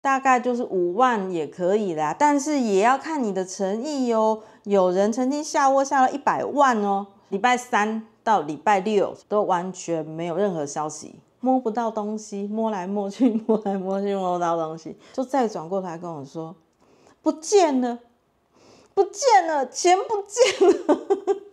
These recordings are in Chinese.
大概就是5万也可以啦，但是也要看你的诚意哦。有人曾经下窝下了100万哦，礼拜3到礼拜6都完全没有任何消息，摸不到东西，摸来摸去，摸来摸去，摸不到东西，就再转过来跟我说不见了，不见了，钱不见了。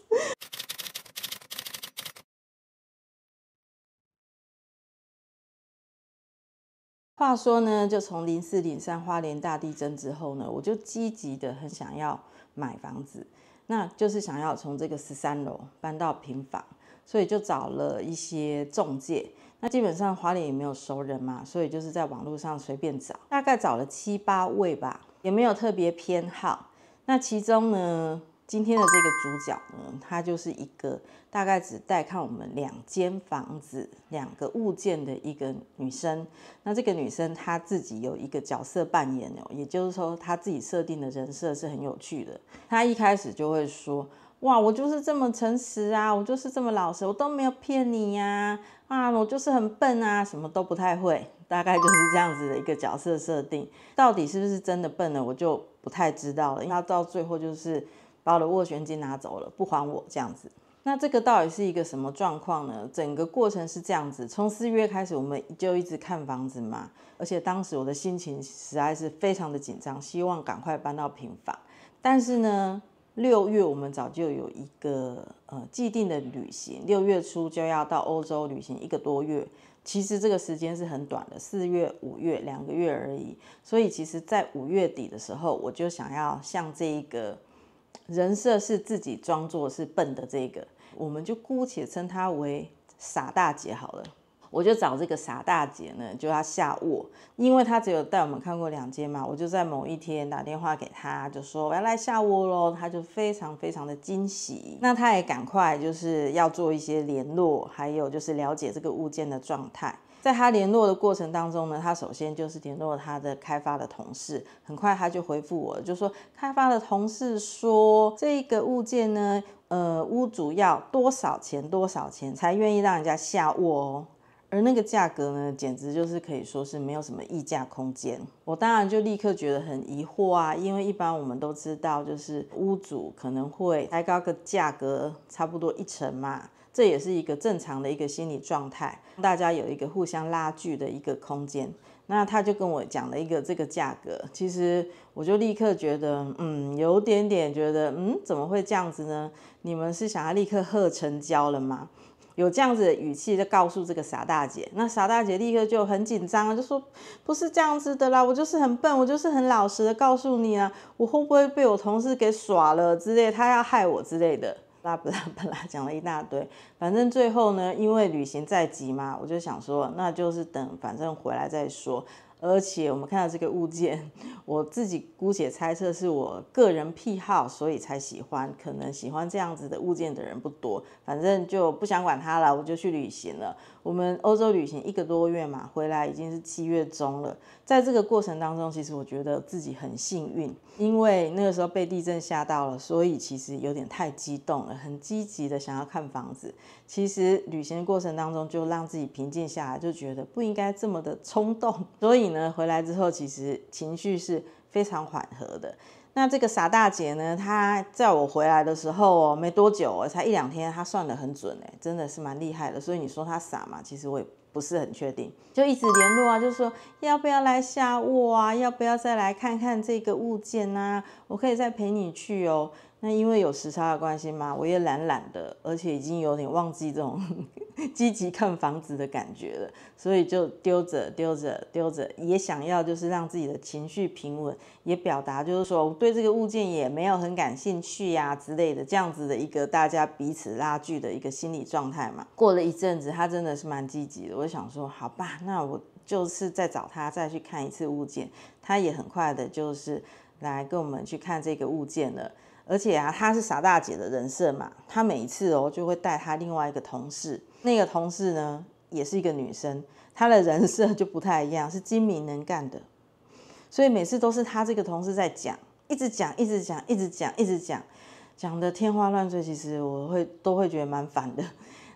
话说呢，就从04、03花莲大地震之后呢，我就积极的很想要买房子，那就是想要从这个13楼搬到平房，所以就找了一些中介。那基本上花莲也没有熟人嘛，所以就是在网络上随便找，大概找了7、8位吧，也没有特别偏好。那其中呢，今天的这个主角呢，她就是一个大概只带看我们2间房子、2个物件的一个女生。那这个女生她自己有一个角色扮演哦，也就是说她自己设定的人设是很有趣的。她一开始就会说：“哇，我就是这么诚实啊，我就是这么老实，我都没有骗你呀，我就是很笨啊，什么都不太会。”大概就是这样子的一个角色设定。到底是不是真的笨呢？我就不太知道了，因为他到最后就是把我的斡旋金拿走了，不还我这样子。那这个到底是一个什么状况呢？整个过程是这样子，从4月开始我们就一直看房子嘛，而且当时我的心情实在是非常的紧张，希望赶快搬到平房。但是呢，6月我们早就有一个既定的旅行，6月初就要到欧洲旅行1个多月。其实这个时间是很短的，4月、5月2个月而已。所以其实在5月底的时候，我就想要像这一个人设是自己装作是笨的这个，我们就姑且称她为傻大姐好了。我就找这个傻大姐呢，就要下卧，因为她只有带我们看过2间嘛，我就在某一天打电话给她，就说我要来下卧咯，她就非常非常的惊喜。那她也赶快就是要做一些联络，还有就是了解这个物件的状态。在她联络的过程当中呢，她首先就是联络她的开发的同事，很快她就回复我，就说开发的同事说这个物件呢，屋主要多少钱多少钱才愿意让人家下卧哦。而那个价格呢，简直就是可以说是没有什么议价空间。我当然就立刻觉得很疑惑啊，因为一般我们都知道，就是屋主可能会抬高个价格，差不多1成嘛，这也是一个正常的一个心理状态，大家有一个互相拉锯的一个空间。那他就跟我讲了一个这个价格，其实我就立刻觉得，有点点觉得，怎么会这样子呢？你们是想要立刻贺成交了吗？有这样子的语气就告诉这个傻大姐，那傻大姐立刻就很紧张，就说不是这样子的啦，我就是很笨，我就是很老实的告诉你啊，我会不会被我同事给耍了之类，他要害我之类的，巴拉巴拉讲了一大堆。反正最后呢，因为旅行在即嘛，我就想说那就是等反正回来再说。而且我们看到这个物件，我自己姑且猜测是我个人癖好，所以才喜欢。可能喜欢这样子的物件的人不多，反正就不想管它了，我就去旅行了。我们欧洲旅行1个多月嘛，回来已经是7月中了。在这个过程当中，其实我觉得自己很幸运，因为那个时候被地震吓到了，所以其实有点太激动了，很积极的想要看房子。其实旅行的过程当中，就让自己平静下来，就觉得不应该这么的冲动。所以呢，回来之后其实情绪是非常缓和的。那这个傻大姐呢，她在我回来的时候没多久才1、2天，她算得很准真的是蛮厉害的。所以你说她傻嘛，其实我也不是很确定，就一直联络啊，就说要不要来下卧啊，要不要再来看看这个物件啊，我可以再陪你去哦。那因为有时差的关系嘛，我也懒的，而且已经有点忘记这种积极看房子的感觉了，所以就丢着，也想要就是让自己的情绪平稳，也表达就是说我对这个物件也没有很感兴趣呀之类的，这样子的一个大家彼此拉锯的一个心理状态嘛。过了一阵子，他真的是蛮积极的，我就想说好吧，那我就是再找他再去看一次物件，他也很快的就是来跟我们去看这个物件了。而且啊，她是傻大姐的人设嘛，她每一次就会带她另外一个同事，那个同事呢也是一个女生，她的人设就不太一样，是精明能干的，所以每次都是她这个同事在讲，一直讲，讲得天花乱坠，其实我都会觉得蛮烦的。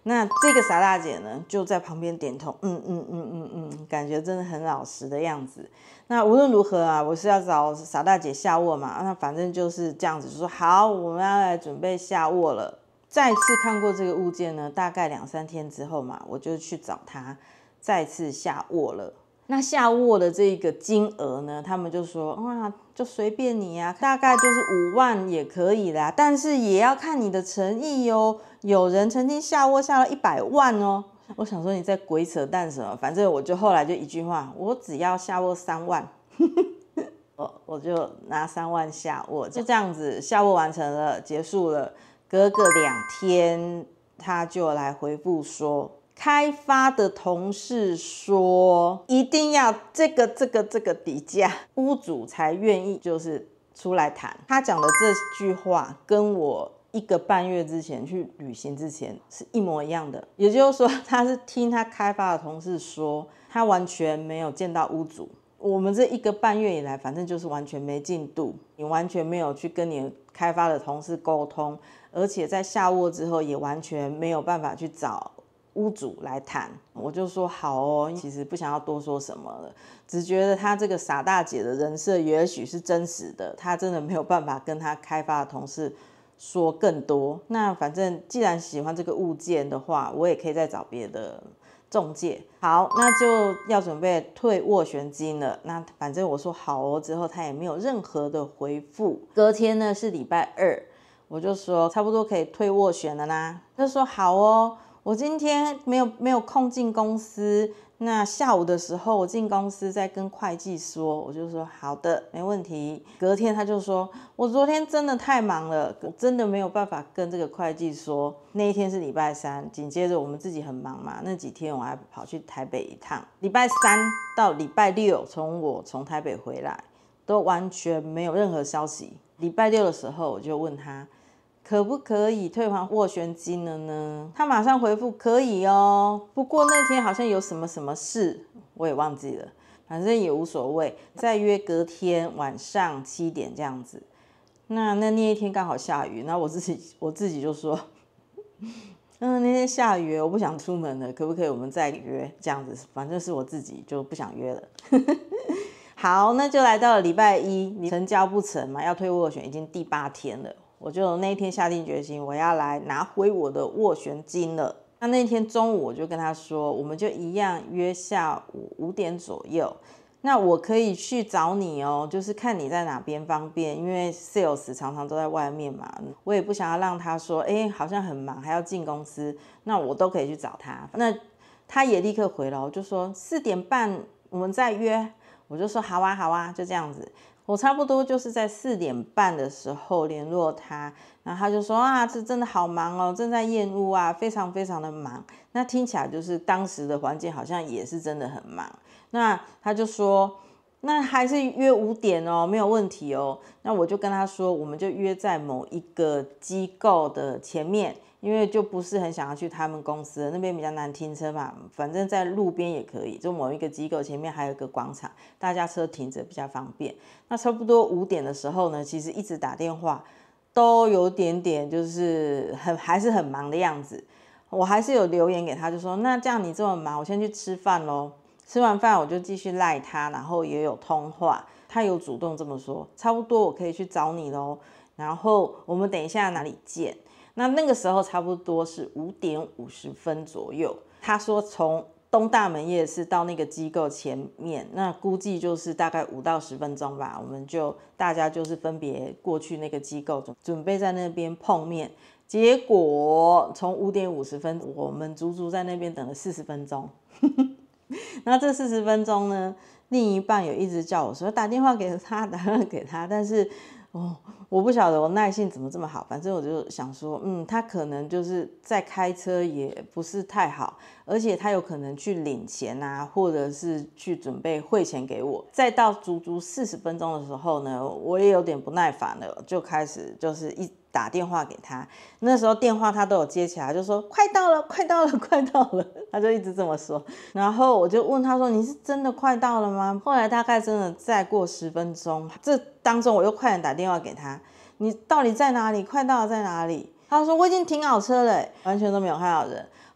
那这个傻大姐呢，就在旁边点头，感觉真的很老实的样子。那无论如何啊，我是要找傻大姐下卧嘛，那反正就是这样子，就说好，我们要来准备下卧了。再次看过这个物件呢，大概2、3天之后嘛，我就去找他再次下卧了。那下卧的这个金额呢，他们就说哇，就随便你啊，大概就是5万也可以啦，但是也要看你的诚意哦。有人曾经下卧下了100万哦。我想说你在鬼扯淡什么？反正我就后来就一句话，我只要下卧3万，我就拿3万下卧，就这样子下卧完成了，结束了。隔个2天，他就来回复说。开发的同事说，一定要这个底价，屋主才愿意就是出来谈。他讲的这句话跟我1个半月之前去旅行之前是一模一样的，也就是说，他是听他开发的同事说，他完全没有见到屋主。我们这1个半月以来，反正就是完全没进度，你完全没有去跟你开发的同事沟通，而且在下卧之后也完全没有办法去找屋主来谈。我就说好哦，其实不想要多说什么了，只觉得他这个傻大姐的人设也许是真实的，他真的没有办法跟他开发的同事说更多。那反正既然喜欢这个物件的话，我也可以再找别的中介。好，那就要准备退斡旋金了。那反正我说好哦之后，他也没有任何的回复。隔天呢是礼拜2，我就说差不多可以退斡旋了啦。他说好哦，我今天没有空进公司，那下午的时候我进公司再跟会计说。我就说好的，没问题。隔天他就说，我昨天真的太忙了，我真的没有办法跟这个会计说。那一天是礼拜3，紧接着我们自己很忙嘛，那几天我还跑去台北一趟。礼拜3到礼拜6，我从台北回来，都完全没有任何消息。礼拜6的时候，我就问他，可不可以退还斡旋金了呢？他马上回复可以哦，不过那天好像有什么事，我也忘记了，反正也无所谓，再约隔天晚上7点这样子。那一天刚好下雨，那我自己就说，那天下雨，我不想出门了，可不可以我们再约这样子？反正是我自己就不想约了。好，那就来到了礼拜1，你成交不成嘛，要退斡旋已经第8天了。我就那一天下定决心，我要来拿回我的斡旋金了。那天中午我就跟他说，我们就一样约下午5点左右。那我可以去找你哦，就是看你在哪边方便，因为 sales 常常都在外面嘛，我也不想要让他说，好像很忙还要进公司，那我都可以去找他。那他也立刻回了，我就说4点半我们再约。我就说好啊好啊，就这样子。我差不多就是在4点半的时候联络他，然后他就说啊，这真的好忙哦，正在验屋啊，非常非常的忙。那听起来就是当时的环境好像也是真的很忙。那他就说，那还是约5点哦，没有问题哦。那我就跟他说，我们就约在某一个机构的前面。因为就不是很想要去他们公司，那边比较难停车嘛，反正在路边也可以，就某一个机构前面还有一个广场，大家车停着比较方便。那差不多5点的时候呢，其实一直打电话都有点就是还是很忙的样子。我还是有留言给他，就说那这样你这么忙，我先去吃饭咯。吃完饭我就继续赖他，然后也有通话，他有主动这么说，差不多我可以去找你咯，然后我们等一下哪里见。那个时候差不多是5点50分左右。他说从东大门夜市到那个机构前面，那估计就是大概5到10分钟吧。我们就大家就是分别过去那个机构，准备在那边碰面。结果从5点50分，我们足足在那边等了40分钟。那这40分钟呢，另一半有一直叫我说打电话给他，打电话给他，但是我不晓得我耐性怎么这么好，反正我就想说，他可能就是在开车也不是太好，而且他有可能去领钱啊，或者是去准备汇钱给我。再到足足40分钟的时候呢，我也有点不耐烦了，就开始就是打电话给他。那时候电话他都有接起来，就说快到了，快到了，快到了，他就一直这么说。然后我就问他说，你是真的快到了吗？后来大概真的再过10分钟，这当中我又快点打电话给他，你到底在哪里？快到了在哪里？他说我已经停好车了，完全都没有看到人。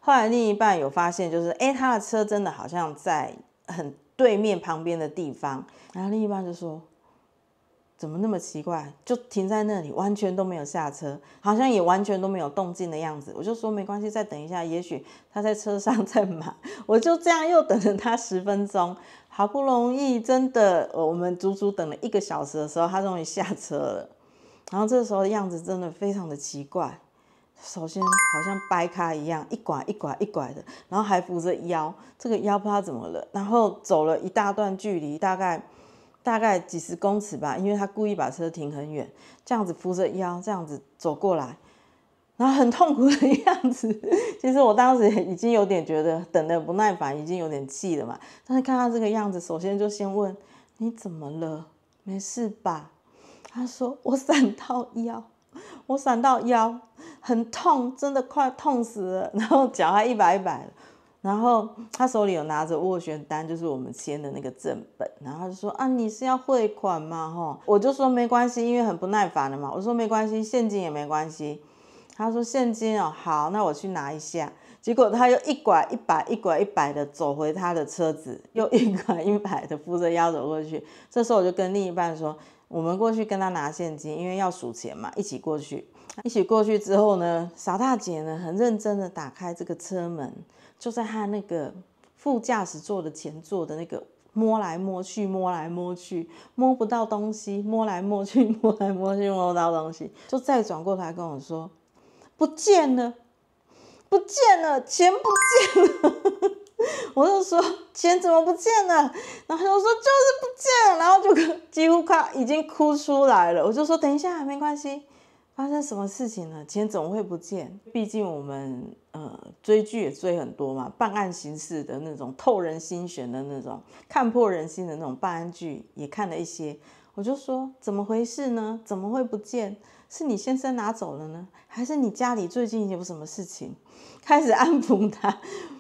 后来另一半有发现，就是他的车真的好像在很对面旁边的地方，然后另一半就说怎么那么奇怪，就停在那里，完全都没有下车，好像也完全都没有动静的样子。我就说没关系，再等一下，也许他在车上在忙。我就这样又等了他10分钟，好不容易真的，我们足足等了1个小时的时候，他终于下车了。然后这时候的样子真的非常的奇怪，首先好像掰咖一样，一拐一拐一拐的，然后还扶着腰，这个腰不知道怎么了，然后走了一大段距离，大概几十公尺吧，因为他故意把车停很远，这样子扶着腰，这样子走过来，然后很痛苦的样子。其实我当时已经有点觉得等得不耐烦，已经有点气了嘛。但是看他这个样子，首先就先问你怎么了？没事吧？他说我闪到腰，我闪到腰，很痛，真的快痛死了。然后脚还一摆一摆的。然后他手里有拿着斡旋单，就是我们签的那个正本，然后他就说啊，你是要汇款吗？吼，我就说没关系，因为很不耐烦了嘛。我说没关系，现金也没关系。他说现金哦，好，那我去拿一下。结果他又一拐一摆，一拐一摆的走回他的车子，又一拐一摆的扶着腰走过去。这时候我就跟另一半说，我们过去跟他拿现金，因为要数钱嘛，一起过去。一起过去之后呢，傻大姐呢很认真的打开这个车门。就在他那个副驾驶座的前座的那个摸来摸去，摸来摸去，摸不到东西，摸来摸去，摸来摸去，摸不到东西，就再转过来跟我说，不见了，不见了，钱不见了。我就说钱怎么不见了？然后他就说就是不见了，然后就几乎已经哭出来了。我就说等一下，没关系。发生什么事情呢？钱怎么会不见？毕竟我们追剧也追很多嘛，办案形式的那种透人心弦的那种看破人心的那种办案剧也看了一些。我就说怎么回事呢？怎么会不见？是你先生拿走了呢，还是你家里最近有什么事情？开始安抚他。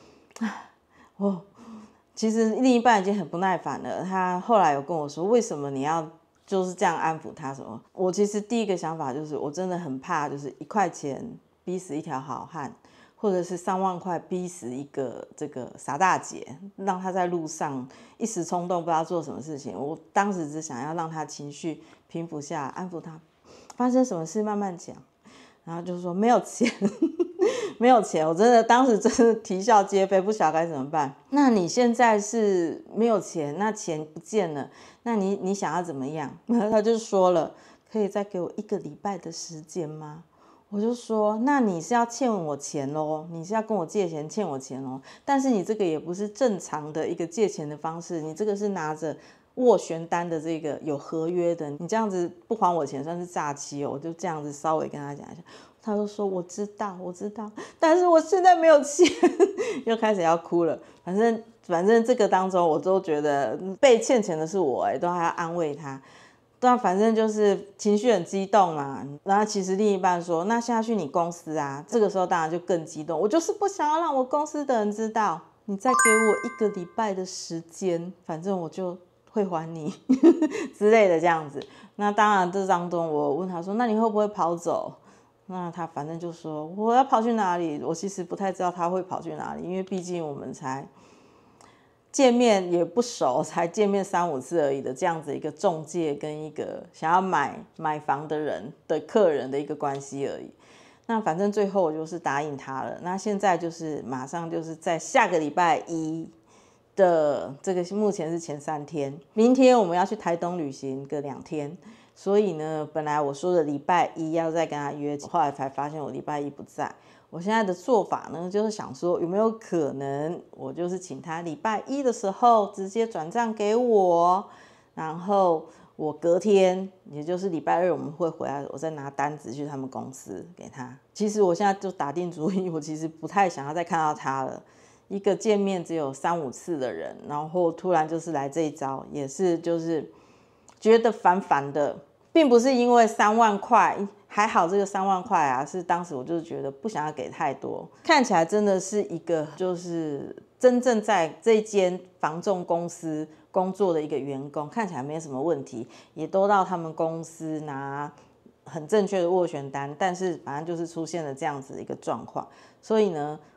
其实另一半已经很不耐烦了，他后来有跟我说，为什么你要就是这样安抚他什么？我其实第一个想法就是，我真的很怕，就是1块钱逼死一条好汉，或者是3万块逼死一个这个傻大姐，让他在路上一时冲动不知道做什么事情。我当时只想要让他情绪平复下来，安抚他，发生什么事慢慢讲。然后就说没有钱。没有钱，我真的当时真的啼笑皆非，不晓得该怎么办。那你现在是没有钱，那钱不见了，那你想要怎么样？他就说了，可以再给我1个礼拜的时间吗？我就说，那你是要欠我钱咯，你是要跟我借钱欠我钱咯。但是你这个也不是正常的一个借钱的方式，你这个是拿着斡旋单的这个有合约的，你这样子不还我钱算是诈欺哦。我就这样子稍微跟他讲一下。他就说我知道，但是我现在没有钱。又开始要哭了。反正这个当中，我都觉得被欠钱的是我，都还要安慰他。但反正就是情绪很激动嘛。然后其实另一半说，那现在去你公司啊。这个时候当然就更激动，我就是不想要让我公司的人知道。你再给我1个礼拜的时间，反正我就会还你之类的这样子。那当然这当中我问他说，那你会不会跑走？那他反正就说我要跑去哪里？我其实不太知道他会跑去哪里，因为毕竟我们才见面也不熟，才见面3、5次而已的这样子一个中介跟一个想要买房的人的客人的一个关系而已。那反正最后我就是答应他了。那现在就是马上就是在下个礼拜1的这个目前是前3天，明天我们要去台东旅行个2天。所以呢，本来我说的礼拜1要再跟他约，后来才发现我礼拜1不在。我现在的做法呢，就是想说有没有可能，我就是请他礼拜1的时候直接转账给我，然后我隔天，也就是礼拜2我们会回来，我再拿单子去他们公司给他。其实我现在就打定主意，我其实不太想要再看到他了。一个见面只有3、5次的人，然后突然就是来这一招，也是就是觉得烦烦的。并不是因为3万块，还好这个3万块啊，是当时我就是觉得不想要给太多，看起来真的是一个就是真正在这间房仲公司工作的一个员工，看起来没什么问题，也都到他们公司拿很正确的斡旋单，但是反正就是出现了这样子的一个状况，所以呢，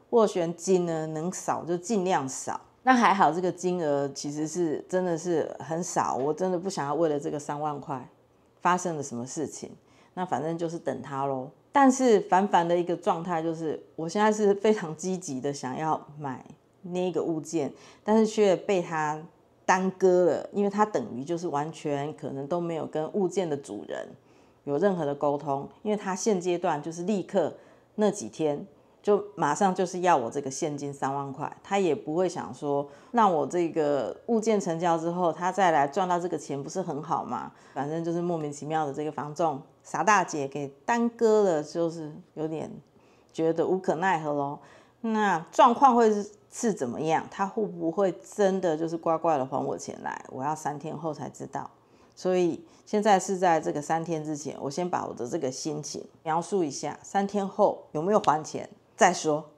斡旋金呢能少就尽量少。那还好，这个金额其实是真的是很少，我真的不想要为了这个3万块发生了什么事情，那反正就是等它咯。但是凡的一个状态就是，我现在是非常积极的想要买那个物件，但是却被它耽搁了，因为它等于就是完全可能都没有跟物件的主人有任何的沟通，因为他现阶段就是立刻那几天就马上就是要我这个现金3万块，他也不会想说让我这个物件成交之后他再来赚到这个钱不是很好吗？反正就是莫名其妙的这个房仲傻大姐给耽搁了，就是有点觉得无可奈何咯。那状况会是怎么样？他会不会真的就是乖乖的还我钱来？我要3天后才知道。所以现在是在这个3天之前，我先把我的这个心情描述一下，3天后有没有还钱再说。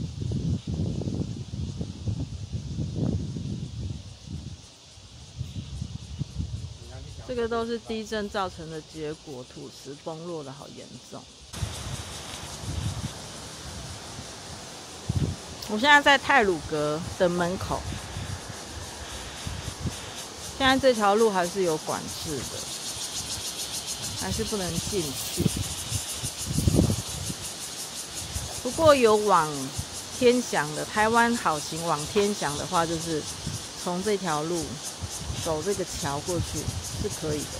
这个都是地震造成的结果，土石崩落的好严重。我现在在太鲁阁的门口，现在这条路还是有管制的，还是不能进去。不过有往天祥的，台湾好行往天祥的话，就是从这条路走这个桥过去是可以的。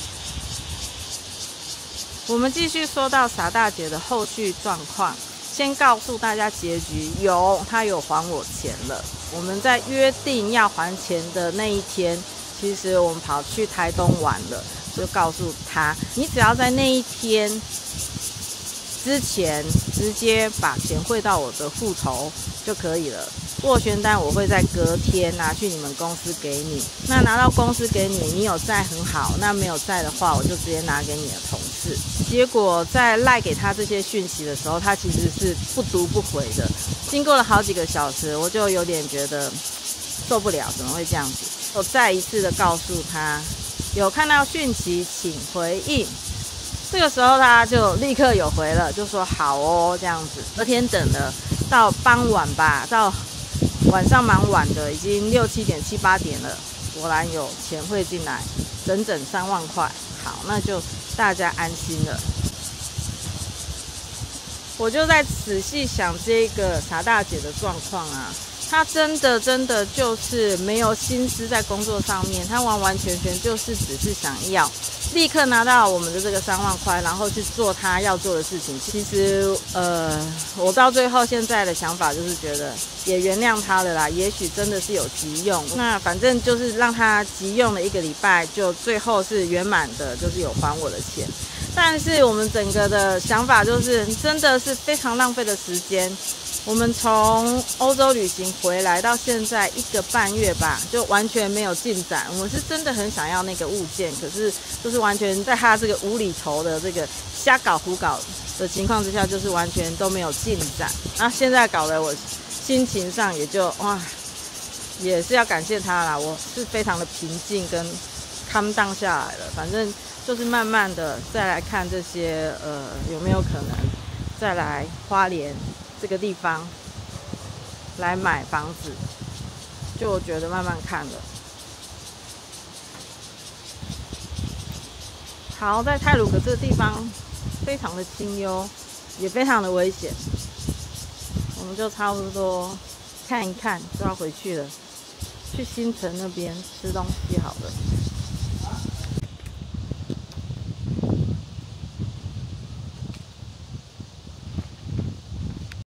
我们继续说到傻大姐的后续状况。先告诉大家结局，他有还我钱了。我们在约定要还钱的那一天，其实我们跑去台东玩了，就告诉他，你只要在那一天之前直接把钱汇到我的户头就可以了。斡旋单我会在隔天拿去你们公司给你，那拿到公司给你，你有在很好，那没有在的话，我就直接拿给你的同事。结果在赖给他这些讯息的时候，他其实是不读不回的。经过了好几个小时，我就有点觉得受不了，怎么会这样子？我再一次的告诉他，有看到讯息请回应。这个时候他就立刻有回了，就说好哦这样子。隔天等了到傍晚吧，到晚上蛮晚的，已经6、7点、7、8点了，果然有钱汇进来，整3万块。好，那就大家安心了。我就在仔细想这个傻大姐的状况啊，她真的就是没有心思在工作上面，她完全就是只是想要立刻拿到我们的这个3万块，然后去做她要做的事情。其实我到最后现在的想法就是觉得也原谅她了啦，也许真的是有急用，那反正就是让她急用了1个礼拜，就最后是圆满的，就是有还我的钱。但是我们整个的想法就是真的是非常浪费的时间。我们从欧洲旅行回来到现在1个半月吧，就完全没有进展。我是真的很想要那个物件，可是就是完全在他这个无厘头的这个瞎搞胡搞的情况之下，就是完全都没有进展。那现在搞得我心情上也就也是要感谢他啦，我是非常的平静跟calm down下来了。反正就是慢慢的再来看这些有没有可能再来花莲这个地方来买房子，就我觉得慢慢看了。好，在太鲁阁这个地方非常的清幽，也非常的危险，我们就差不多看一看就要回去了，去新城那边吃东西好了。